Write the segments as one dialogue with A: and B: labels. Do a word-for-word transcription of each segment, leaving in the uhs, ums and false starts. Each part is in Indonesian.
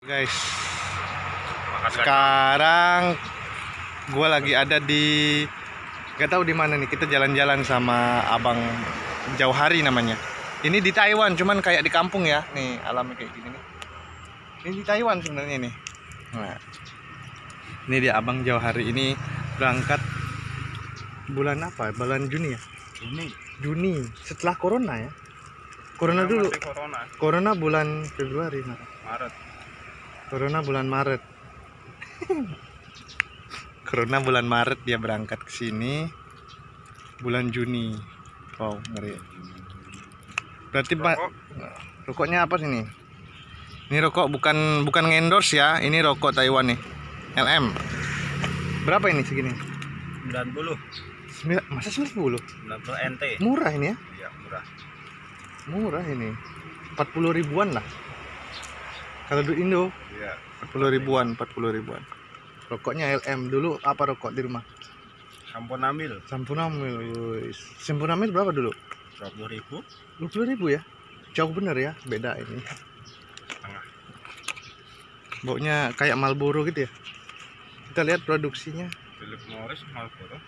A: Guys, sekarang gue lagi ada di gak tahu di mana nih. Kita jalan-jalan sama abang Jauh Hari namanya. Ini di Taiwan, cuman kayak di kampung ya. Nih alamnya kayak gini nih. Ini di Taiwan sebenarnya nih. Nah, ini dia abang Jauh Hari. Ini berangkat bulan apa? Bulan Juni ya?
B: Juni.
A: Juni setelah corona ya. Corona
B: Ya,
A: dulu.
B: Corona.
A: Corona bulan Februari, Maret.
B: Maret.
A: Corona bulan Maret. Corona bulan Maret dia berangkat ke sini bulan Juni. Wow, ngeri. Berarti Pak, rokoknya apa sih nih? Ini rokok bukan bukan ngendorse ya. Ini rokok Taiwan nih. L M. Berapa ini segini?
B: sembilan puluh.
A: Sembilan, masa sembilan puluh?
B: sembilan puluh N T.
A: Murah ini ya?
B: Iya, murah.
A: Murah ini. empat puluh ribuan lah. Kalau di Indo
B: Iya.
A: empat puluh ribuan, empat puluh ribuan. Rokoknya L M. Dulu apa rokok di rumah?
B: Sampurnamil
A: Sampurnamil. Wis. Sampurnamil berapa dulu?
B: dua puluh ribu.
A: dua puluh ribu ya? Jauh bener ya, beda ini.
B: Setengah.
A: Baunya kayak Marlboro gitu ya. Kita lihat produksinya.
B: Philip Morris Marlboro.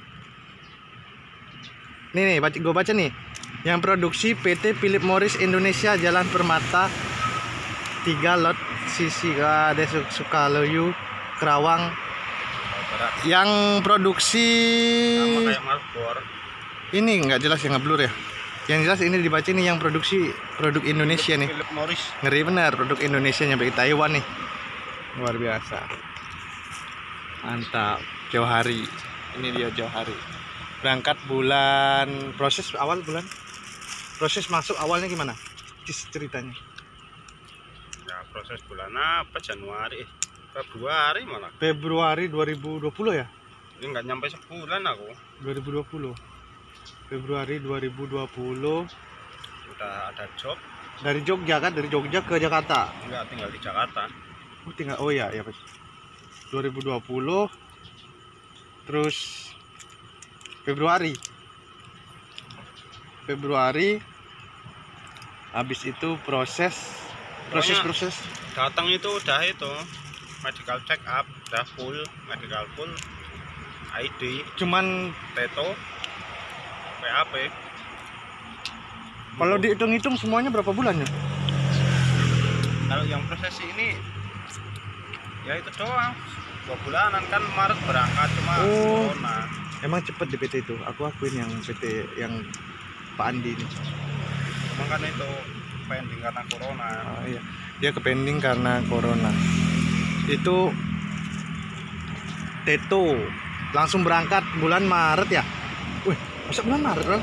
A: Nih nih, baca, gue baca nih. Yang produksi P T Philip Morris Indonesia, Jalan Permata tiga lot Sisi Desa Sukaloyu, Kerawang.
B: Barat.
A: Yang produksi
B: Sama kayak Marlboro.
A: ini nggak jelas ya, nggak blur ya. Yang jelas ini dibaca nih yang produksi produk Indonesia nih.
B: Philip Morris.
A: Ngeri benar, produk Indonesia nyampe ke Taiwan nih. Luar biasa. Mantap. Jauh Hari. Ini dia Jauh Hari. Berangkat bulan, proses awal bulan. Proses masuk awalnya gimana? Ceritanya.
B: Ya, proses bulan apa? Januari, eh, Februari malah.
A: Februari dua ribu dua puluh ya?
B: Ini nggak nyampe sebulan aku.
A: dua ribu dua puluh. Februari dua ribu dua puluh.
B: Udah ada job.
A: Dari Jogja kan? Dari Jogja ke Jakarta.
B: Enggak, tinggal di Jakarta.
A: Oh, tinggal. Oh ya, ya Pak. dua ribu dua puluh. Terus Februari. Februari. Habis itu proses proses
B: Pokoknya
A: proses
B: datang itu udah itu medical check up, udah full medical full, I D,
A: cuman
B: teto, P A P.
A: kalau dihitung-hitung semuanya berapa bulan ya?
B: Kalau yang proses ini ya itu doang, dua bulanan kan. Maret berangkat cuma
A: Oh.
B: corona.
A: Emang cepet di P T itu. Aku akuin yang P T yang Pak Andi ini.
B: Emang kan itu pending karena corona.
A: Oh, iya. Dia ke pending karena corona. Itu Teto langsung berangkat bulan Maret ya? Wih, masa bulan Maret bro?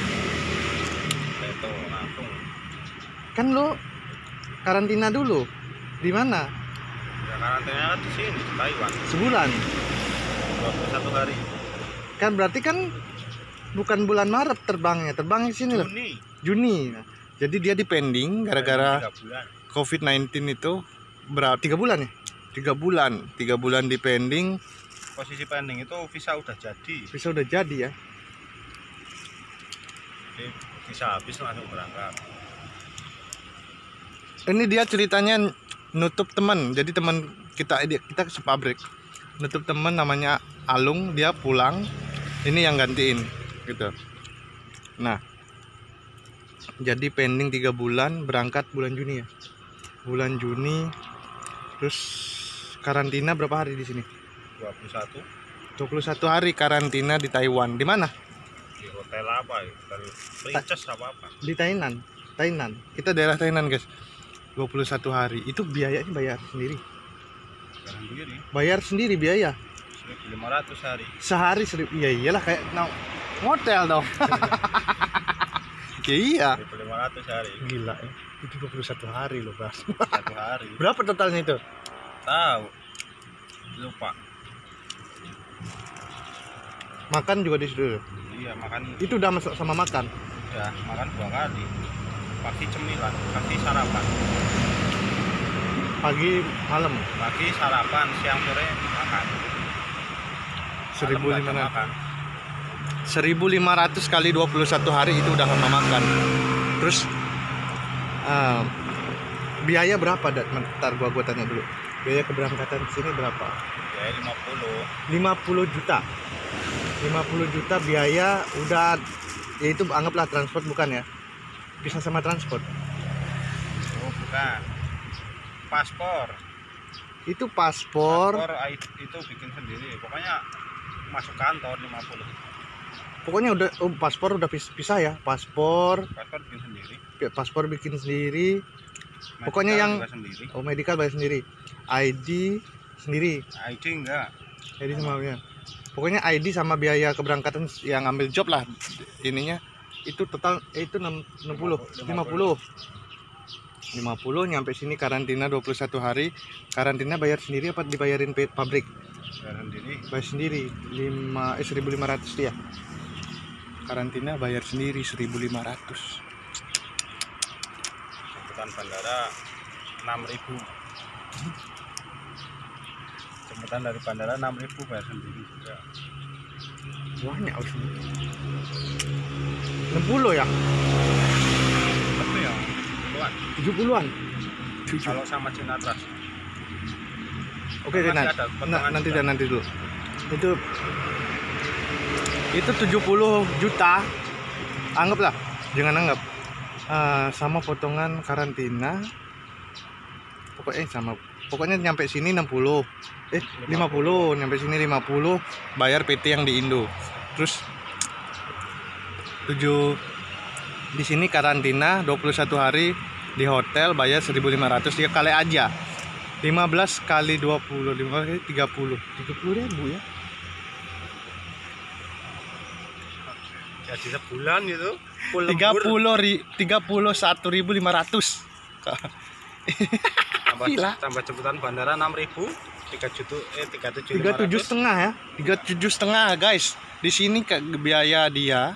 B: Teto langsung.
A: Kan lo karantina dulu. Di mana?
B: Ya karantina kan di sini di Taiwan
A: Sebulan.
B: dua puluh satu hari.
A: Kan berarti kan bukan bulan Maret terbangnya, terbangnya sini loh.
B: Juni.
A: Juni. Nah, jadi dia di pending gara-gara
B: tiga bulan.
A: covid sembilan belas itu berapa? Tiga bulan ya? Tiga bulan, tiga bulan di pending.
B: Posisi pending itu visa udah jadi.
A: Bisa udah jadi ya?
B: Jadi visa habis langsung berangkat.
A: Ini dia ceritanya nutup teman. Jadi teman kita kita sepabrik. Nutup teman namanya Alung, dia pulang. Ini yang gantiin gitu. Nah, jadi pending tiga bulan, berangkat bulan Juni ya. Bulan Juni. Terus karantina berapa hari di sini?
B: dua puluh satu.
A: dua puluh satu hari karantina di Taiwan. Di mana?
B: Di hotel apa ya? Hotel Princess apa apa?
A: Di Tainan. Tainan. Kita daerah Tainan, guys. dua puluh satu hari. Itu biayanya bayar sendiri.
B: Jangan sendiri.
A: Bayar sendiri biaya.
B: seribu lima ratus hari.
A: Sehari seribu. Ya iyalah kayak no, hotel dong. Ya, iya.
B: seribu lima ratus hari.
A: Gila ya. Itu dua puluh satu hari loh, Bas.
B: Satu hari.
A: Berapa totalnya itu?
B: Tahu. Lupa.
A: Makan juga di situ.
B: Iya, makan
A: Itu udah masuk sama makan.
B: udah makan dua kali. Pagi cemilan, pagi sarapan.
A: Pagi malam.
B: Pagi sarapan, siang sore makan.
A: seribu
B: Malam
A: lima
B: nggak ada
A: ratus.
B: makan.
A: seribu lima ratus kali dua puluh satu hari itu udah sama makan. Terus uh, Biaya berapa, Dat? Bentar gua gua tanya dulu. Biaya keberangkatan ke sini berapa?
B: Ya lima puluh.
A: lima puluh juta. lima puluh juta biaya udah, ya itu anggaplah transport bukan ya? Bisa sama transport.
B: Oh, bukan. Paspor.
A: Itu paspor.
B: Paspor I D itu bikin sendiri. Pokoknya masuk kantor lima puluh.
A: Pokoknya udah, oh, paspor udah pis- pisah ya. Paspor,
B: Paspor bikin sendiri.
A: paspor bikin sendiri.
B: Medical
A: Pokoknya yang
B: juga sendiri.
A: oh, medical bayar sendiri. I D sendiri.
B: I D enggak.
A: I D sama ya. Pokoknya I D sama biaya keberangkatan yang ambil job lah ininya itu total eh, itu enam puluh lima puluh lima puluh nyampe sini karantina dua puluh satu hari. Karantina bayar sendiri apa dibayarin pe- pabrik?
B: Bayar sendiri.
A: Bayar sendiri lima eh seribu lima ratus dia. Karantina bayar sendiri seribu lima ratus.
B: Jemputan bandara enam ribu. Jemputan dari bandara enam ribu bayar sendiri juga.
A: Banyak harus enam puluh ya?
B: Tapi ya puluhan.
A: tujuh puluhan.
B: Kalau sama Cina Trust.
A: Oke,
B: Masih
A: nanti,
B: ada potongan
A: nanti
B: juga.
A: dan nanti dulu. Itu itu tujuh puluh juta. Anggaplah, jangan anggap. Eh, sama potongan karantina. Pokoknya sama. Pokoknya nyampe sini enam puluh. Eh, lima puluh, nyampe sini lima puluh, bayar P T yang di Indo. Terus tujuh di sini karantina dua puluh satu hari di hotel bayar seribu lima ratus, dia kali aja. lima belas kali dua puluh, lima belas kali tiga puluh. tiga puluh ribu ya.
B: Jadi sebulan gitu. Full
A: tiga
B: lembur.
A: puluh ri, tiga puluh satu ribu lima ratus.
B: tambah,
A: Gila.
B: tambah jemputan bandara enam ribu. tiga juta eh tiga puluh tujuh
A: tiga puluh tujuh setengah ya. tiga puluh tujuh setengah guys. Di sini ke biaya dia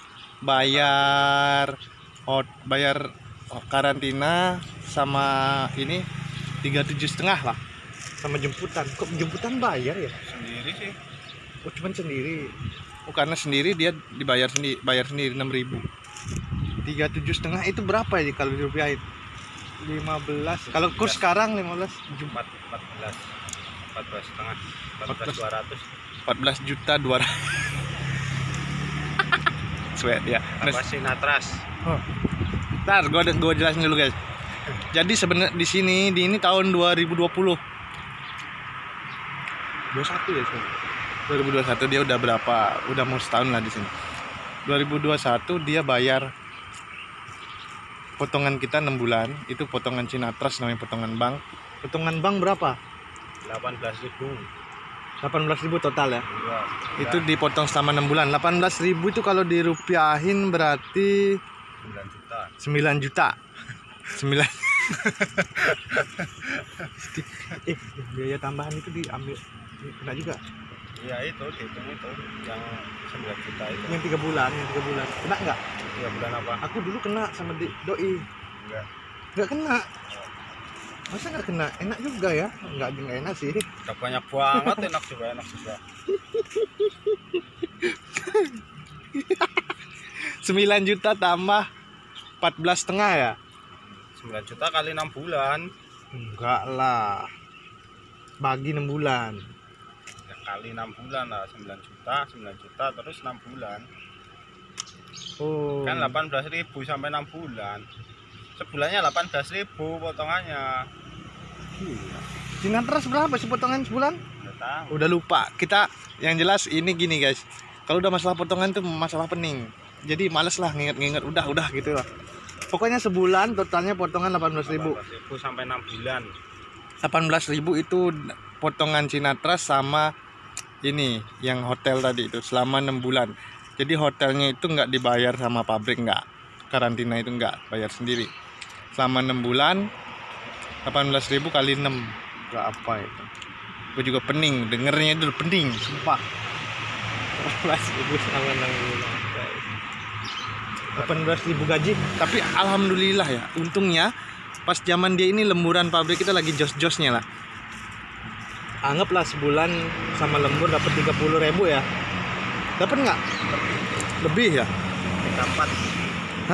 A: bayar hot, bayar karantina sama ini tiga puluh tujuh setengah lah. Sama jemputan. Kok jemputan bayar ya?
B: sendiri sih.
A: Oh, cuman sendiri. Oh, karena sendiri dia dibayar sendiri, bayar sendiri enam ribu. tiga puluh tujuh setengah itu berapa ya kalau dirupiahin? lima belas. Kalau kurs sekarang lima belas
B: empat belas empat belas setengah empat belas dua ratus
A: empat belas juta dua ratus. Sweat ya.
B: tambah Cina Trust.
A: Oh. Ntar gua gua jelasin dulu guys. Jadi sebenarnya di sini di ini tahun dua ribu dua puluh. dua puluh satu ya, sebenarnya. dua ribu dua puluh satu dia udah berapa? Udah mau setahun lah di sini. dua ribu dua puluh satu dia bayar potongan kita enam bulan, itu potongan Cina Trust namanya, potongan bank. Potongan bank berapa?
B: delapan belas ribu.
A: delapan belas ribu total ya.
B: Iya.
A: Itu dipotong selama enam bulan. delapan belas ribu itu kalau dirupiahin berarti
B: sembilan juta.
A: sembilan juta. sembilan. eh, biaya tambahan itu diambil kena juga.
B: Iya itu dihitung itu yang sembilan juta itu.
A: Yang tiga bulan, yang tiga bulan. Kena nggak?
B: Tiga bulan apa?
A: Aku dulu kena sama di, doi.
B: Enggak.
A: Nggak kena. Masa nggak kena? Enak juga ya? Nggak nggak enak sih.
B: Udah banyak banget, enak juga enak juga.
A: sembilan juta tambah empat belas setengah ya?
B: sembilan juta kali enam bulan.
A: Enggak lah. Bagi enam bulan.
B: Ya, kali enam bulan lah, sembilan juta, sembilan juta terus enam bulan.
A: Oh.
B: Kan delapan belas ribu sampai enam bulan. Sebulannya delapan belas ribu potongannya.
A: Gila. Cina Trust berapa sih potongan sebulan?
B: Enggak tahu.
A: Udah lupa. Kita yang jelas ini gini guys. Kalau udah masalah potongan tuh masalah pening. Jadi males lah nginget-nginget, udah udah gitu lah. Pokoknya sebulan totalnya potongan delapan belas ribu.
B: delapan belas ribu sampai enam bulan.
A: delapan belas ribu itu potongan Cina Trust sama ini yang hotel tadi itu selama enam bulan. Jadi hotelnya itu nggak dibayar sama pabrik, nggak. Karantina itu nggak, bayar sendiri. Selama enam bulan delapan belas ribu kali enam. Berapa itu? Gue juga pening, dengernya itu pening, sumpah. delapan belas ribu selama enam bulan. delapan belas ribu gaji, tapi alhamdulillah ya, untungnya pas zaman dia ini lemburan pabrik kita lagi jos-josnya lah. Anggaplah sebulan sama lembur dapat tiga puluh ribu ya. Dapat nggak? Lebih ya?
B: tiga puluh empat.
A: Hah?
B: tiga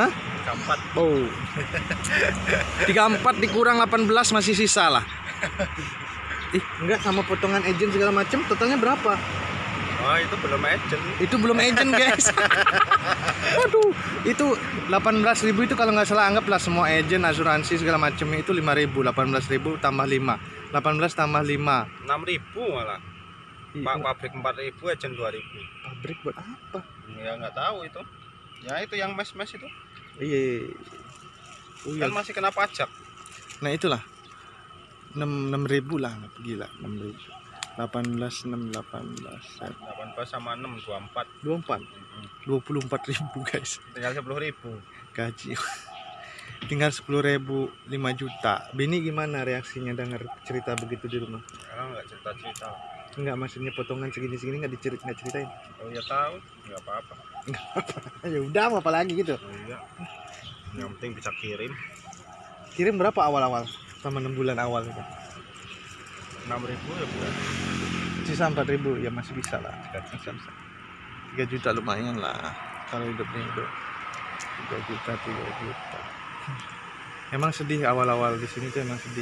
B: tiga puluh empat.
A: Oh. tiga puluh empat dikurang delapan belas masih sisa lah. Ih, enggak sama potongan agent segala macam totalnya berapa?
B: Oh, itu belum agent.
A: Itu belum agent, guys. Waduh, itu delapan belas ribu itu kalau nggak salah anggaplah semua agent, asuransi segala macam itu lima ribu. delapan belas ribu tambah lima. delapan belas tambah lima.
B: enam ribu malah. Pak pabrik empat ribu, agent dua ribu.
A: Pabrik buat apa?
B: Ya nggak tahu itu. Ya itu yang mes-mes itu.
A: Iya. Oh, iya.
B: Kan masih kena pajak.
A: Nah, itulah. enam ribu lah, gila, enam ribu. delapan belas enam delapan belas
B: delapan belas sama enam dua puluh empat.
A: dua puluh empat. dua puluh empat ribu, guys.
B: Tinggal sepuluh ribu.
A: Gaji. Tinggal sepuluh ribu, lima juta. Bini gimana reaksinya dengar cerita begitu di rumah?
B: Ya nggak cerita-cerita.
A: Enggak, maksudnya potongan segini-segini nggak dicerit nggak ceritain.
B: Oh ya tahu, nggak apa-apa.
A: Ya udah, apa lagi gitu.
B: Oh, iya. Yang penting bisa kirim.
A: Kirim berapa awal-awal sama enam bulan awal itu?
B: enam ribu ya bulan.
A: Sisa empat ribu ya masih bisa lah. Bisa, bisa. tiga juta lumayan lah kalau hidupnya itu. tiga juta, tiga juta. Emang sedih awal-awal di sini tuh, emang sedih.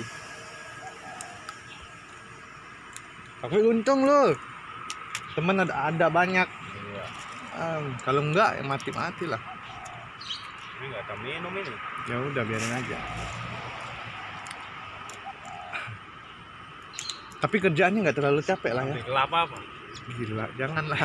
A: Tapi untung loh. Temen ada ada banyak.
B: Iya.
A: Um, kalau enggak ya mati-mati lah.
B: Ini nggak ada minum ini.
A: Ya udah biarin aja. Tapi kerjaannya nggak terlalu capek lah ya.
B: Kelapa apa?
A: Gila, janganlah.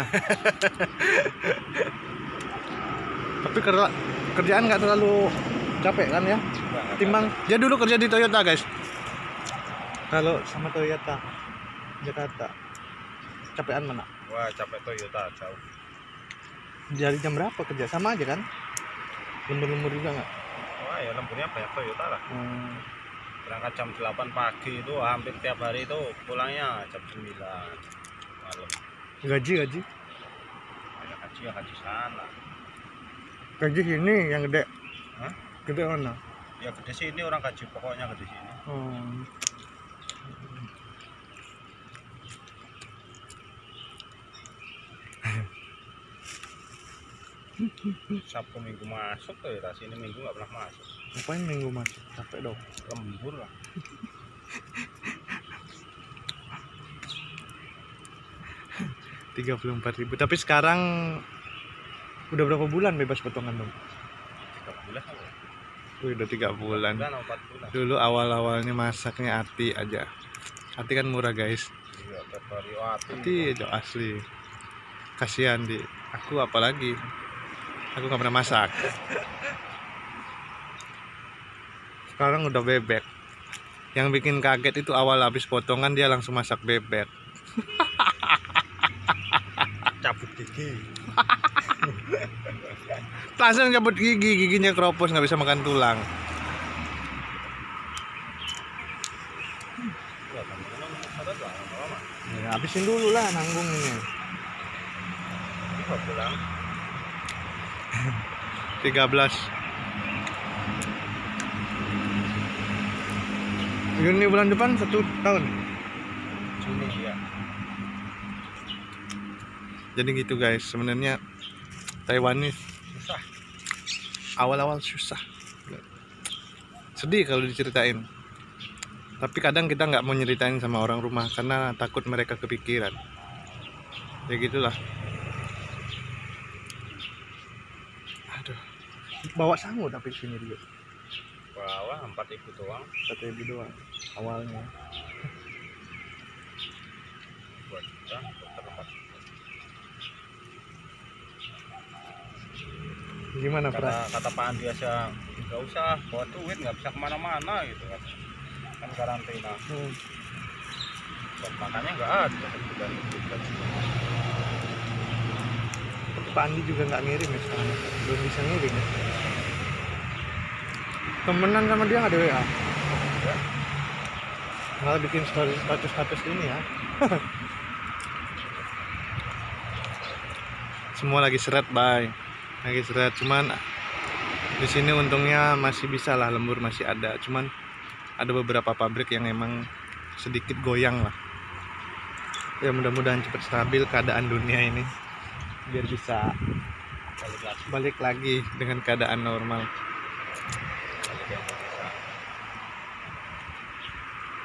A: Tapi kerja kerjaan nggak terlalu capek kan ya? Timbang dia dulu kerja di Toyota, guys. Kalau sama Toyota Jakarta, capean mana?
B: Wah, capek Toyota jauh.
A: Dari jam berapa kerja? Sama aja kan? Lembur-lembur juga nggak?
B: Wah, ya lemburnya banyak Toyota lah.
A: Hmm.
B: Berangkat jam delapan pagi itu hampir tiap hari itu pulangnya jam sembilan malam.
A: Gaji gaji?
B: Ya gaji ya gaji sana.
A: Gaji sini yang gede.
B: Hah?
A: Gede mana?
B: Ya gede sini orang gaji pokoknya gede sini.
A: Hmm.
B: Sabtu Minggu masuk tuh ya, sini Minggu nggak pernah masuk.
A: Ngapain minggu masuk? Capek dong.
B: Lembur lah.
A: tiga puluh empat ribu. Tapi sekarang udah berapa bulan bebas potongan dong?
B: Tiga bulan apa?
A: Wih, udah tiga bulan.
B: Bulan atau empat bulan.
A: Dulu awal-awalnya masaknya Ati aja. Ati kan murah, guys.
B: Iya, tiap hari Ati.
A: Ati itu asli. Kasihan di aku, apalagi aku nggak pernah masak. Sekarang udah bebek. Yang bikin kaget itu awal habis potongan dia langsung masak bebek.
B: Cabut gigi.
A: Langsung cabut gigi, giginya keropos, nggak bisa makan tulang. Ya, habisin dulu lah nanggungnya.
B: Pulang.
A: tiga belas. Juni bulan depan satu tahun.
B: Juni ya.
A: Jadi gitu, guys. Sebenarnya Taiwanese
B: Susah.
A: awal-awal susah. Sedih kalau diceritain. Tapi kadang kita nggak mau nyeritain sama orang rumah karena takut mereka kepikiran. Ya gitulah. Aduh. Bawa sangu tapi sini juga.
B: Bawa empat ribu doang.
A: empat ribu doang awalnya.
B: dua juta, empat juta.
A: Gimana
B: Kata,
A: perasaan?
B: kata Pak Andi aja nggak usah bawa duit, nggak bisa kemana-mana gitu kan. Kan karantina.
A: Hmm.
B: Dan makanya nggak ada sebulan itu.
A: Pak Andi juga nggak ngirim ya sekarang, belum bisa ngirim ya. Temenan sama dia nggak ada W A?
B: Ya.
A: Malah bikin story status-status ini ya. Semua lagi seret, bye. Lagi seret, cuman di sini untungnya masih bisa lah, lembur masih ada. Cuman ada beberapa pabrik yang emang sedikit goyang lah. Ya mudah-mudahan cepat stabil keadaan dunia ini, biar bisa
B: Balik lagi.
A: balik lagi dengan keadaan normal.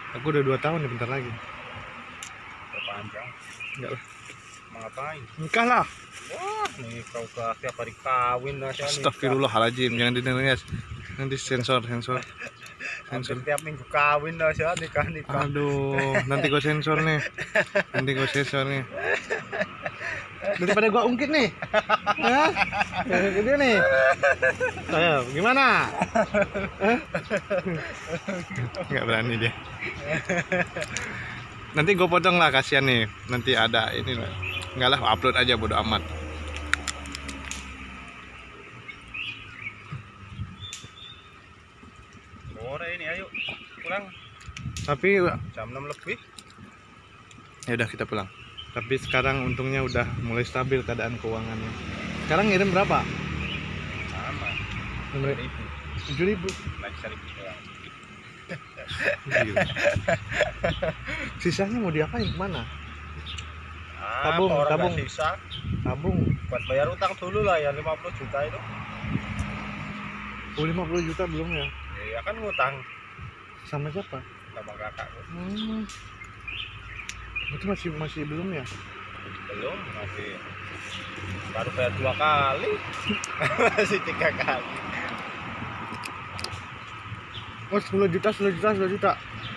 A: Aku udah dua tahun nih, bentar lagi.
B: Perpanjang.
A: Enggak lah.
B: Mau ngapain?
A: Nikah lah.
B: Wah, nih kau ke tiap hari kawin lah saya.
A: Astagfirullahaladzim, jangan didengar guys. Nanti sensor, sensor.
B: Sensor tiap minggu kawin lah saya nikah nikah.
A: Aduh, nanti gue sensor nih. Nanti gue sensor nih. Daripada gua ungkit nih. Hah? Gede nih. Ayo, gimana? Hah? Nggak berani dia. Nanti gue potong lah, kasihan nih. Nanti ada ini lah. Enggak lah, upload aja bodo amat.
B: Sore ini ayo pulang.
A: Tapi
B: Jam enam lebih.
A: ya udah kita pulang. Tapi sekarang untungnya udah mulai stabil keadaan keuangannya. Sekarang ngirim berapa?
B: Sama.
A: Ribu. Tujuh ribu.
B: Lagi seribu doang.
A: Gila. Sisanya mau diapain, kemana?
B: Ah,
A: Tabung,
B: orang
A: tabung.
B: nggak sisa.
A: Tabung.
B: Buat bayar utang dulu lah ya lima puluh juta itu.
A: Oh, lima puluh juta belum ya?
B: Ya kan ngutang
A: Sama siapa?
B: sama kakakku.
A: Hmm. Itu masih masih belum ya?
B: Belum, masih baru bayar dua kali. Masih tiga kali.
A: Oh, sepuluh juta, sepuluh juta, sepuluh juta.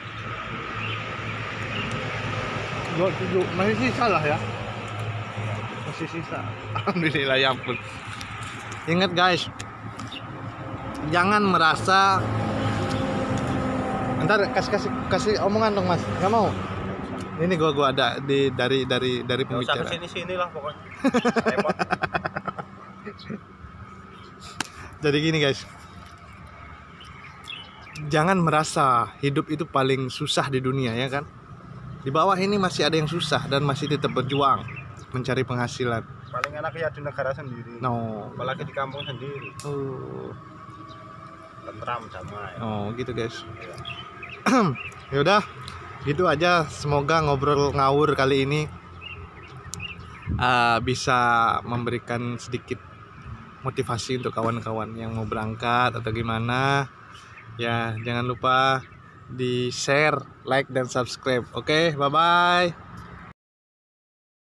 A: dua puluh tujuh, masih sisa lah ya? Masih sisa. Alhamdulillah, ya ampun. Ingat guys, jangan merasa. Ntar kasih kasih kasih omongan dong mas, nggak mau? Ini gua gua ada di dari dari dari
B: Nggak usah
A: pembicara.
B: kesini sini lah pokoknya. Repot.
A: Jadi gini guys, jangan merasa hidup itu paling susah di dunia ya kan. Di bawah ini masih ada yang susah dan masih tetap berjuang mencari penghasilan.
B: Paling enak ya di negara sendiri.
A: No.
B: Apalagi di kampung sendiri.
A: Oh,
B: Tentram sama ya.
A: oh gitu guys. Ya udah, gitu aja. Semoga ngobrol ngawur kali ini uh, bisa memberikan sedikit motivasi untuk kawan-kawan yang mau berangkat atau gimana. Ya, jangan lupa di share, like, dan subscribe. Oke, bye bye.